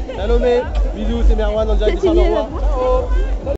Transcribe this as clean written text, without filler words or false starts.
Salomé, bisous, c'est Merwan en direct de Charleroi. Ciao.